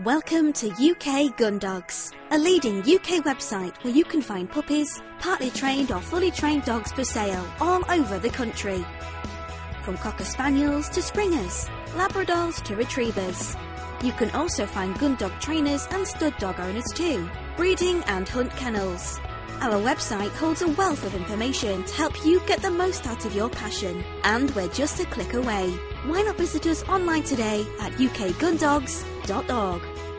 Welcome to UK Gundogs, a leading UK website where you can find puppies, partly trained or fully trained dogs for sale all over the country. From Cocker Spaniels to Springers, Labradors to Retrievers. You can also find Gundog trainers and stud dog owners too, breeding and hunt kennels. Our website holds a wealth of information to help you get the most out of your passion, and we're just a click away. Why not visit us online today at ukgundogs.org.